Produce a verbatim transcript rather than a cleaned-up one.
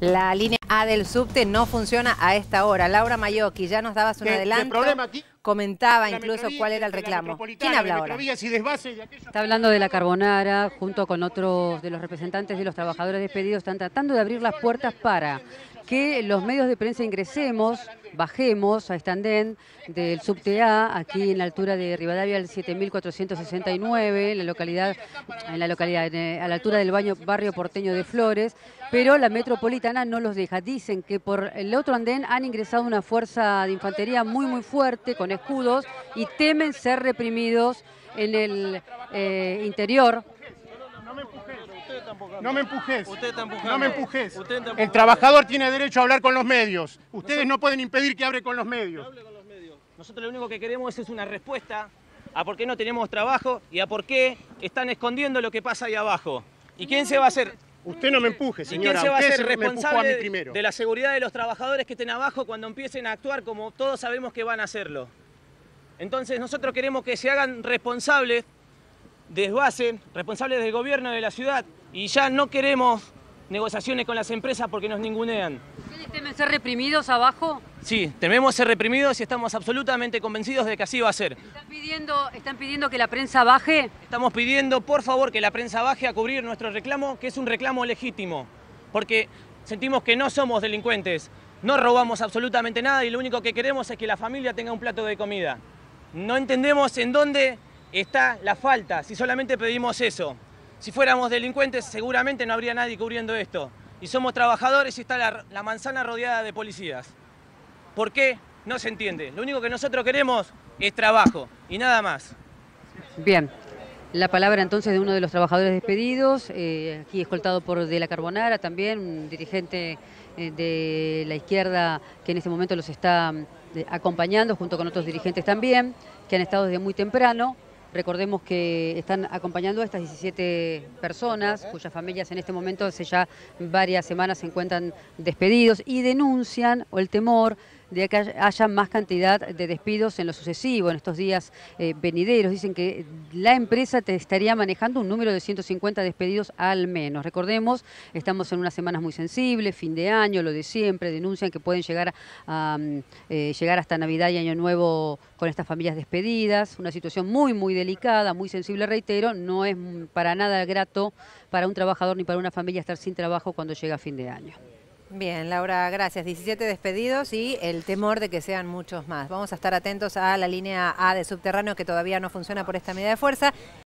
La línea A del subte no funciona a esta hora. Laura Maiocchi, ya nos dabas un ¿Qué, adelanto. qué problema aquí? Comentaba La incluso Metrovía, cuál era el la reclamo. Metropolitana, ¿Quién habla de ahora? Metrovías y desvases de aquellos- Está hablando de la Carbonara, junto con otros de los representantes de los trabajadores despedidos, están tratando de abrir las puertas para que los medios de prensa ingresemos, bajemos a este andén del subte A, aquí en la altura de Rivadavia, el siete mil cuatrocientos sesenta y nueve, en la localidad, en la localidad, en, a la altura del baño, barrio porteño de Flores, pero la Metropolitana no los deja. Dicen que por el otro andén han ingresado una fuerza de infantería muy, muy fuerte, con escudos, y temen ser reprimidos en el eh, interior. No me empujes. No me empujes. Usted está empujando. No me empujes. Usted está empujando. El trabajador tiene derecho a hablar con los medios. Ustedes no pueden impedir que hable con los medios. Nosotros lo único que queremos es una respuesta a por qué no tenemos trabajo y a por qué están escondiendo lo que pasa ahí abajo. ¿Y quién se va a hacer? Usted no me empuje, ¿Y señora. quién se va a Usted hacer se me empujó a mí responsable primero. de la seguridad de los trabajadores que estén abajo cuando empiecen a actuar como todos sabemos que van a hacerlo? Entonces nosotros queremos que se hagan responsables desde responsables del gobierno de la ciudad, y ya no queremos negociaciones con las empresas porque nos ningunean. ¿Ustedes temen ser reprimidos abajo? Sí, tememos ser reprimidos y estamos absolutamente convencidos de que así va a ser. ¿Están pidiendo, están pidiendo que la prensa baje? Estamos pidiendo, por favor, que la prensa baje a cubrir nuestro reclamo, que es un reclamo legítimo, porque sentimos que no somos delincuentes, no robamos absolutamente nada y lo único que queremos es que la familia tenga un plato de comida. No entendemos en dónde está la falta, si solamente pedimos eso. Si fuéramos delincuentes, seguramente no habría nadie cubriendo esto. Y somos trabajadores y está la, la manzana rodeada de policías. ¿Por qué? No se entiende. Lo único que nosotros queremos es trabajo y nada más. Bien. La palabra entonces de uno de los trabajadores despedidos, eh, aquí escoltado por De la Carbonara también, un dirigente eh, de la izquierda que en este momento los está eh, acompañando, junto con otros dirigentes también, que han estado desde muy temprano. Recordemos que están acompañando a estas diecisiete personas, cuyas familias en este momento hace ya varias semanas se encuentran despedidos y denuncian o el temor de que haya más cantidad de despidos en lo sucesivo, en estos días eh, venideros. Dicen que la empresa te estaría manejando un número de ciento cincuenta despedidos al menos. Recordemos, estamos en unas semanas muy sensibles, fin de año, lo de siempre, denuncian que pueden llegar, a, eh, llegar hasta Navidad y Año Nuevo con estas familias despedidas. Una situación muy, muy delicada, muy sensible, reitero, no es para nada grato para un trabajador ni para una familia estar sin trabajo cuando llega fin de año. Bien, Laura, gracias. diecisiete despedidos y el temor de que sean muchos más. Vamos a estar atentos a la línea A de subterráneo que todavía no funciona por esta medida de fuerza.